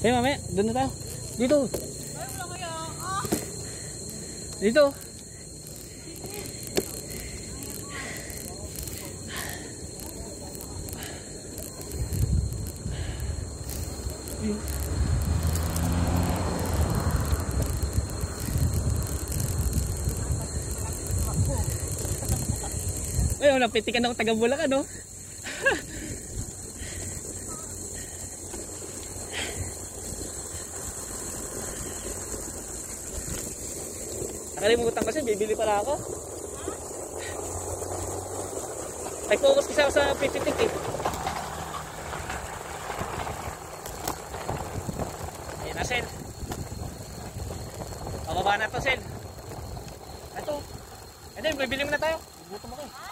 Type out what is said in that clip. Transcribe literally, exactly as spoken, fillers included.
Hey, mamaya, doon na tayo. Dito. Dito. Ay, wala pitikan ako taga Bulacan, no? Nakalimutan ko siya, bibili pala ako. Nag-focus kasi ako sa pititik eh. Ayun na, Sel. Pababa na to, Sel. Ito. Ito, bibili mo na tayo. Gutom ako eh.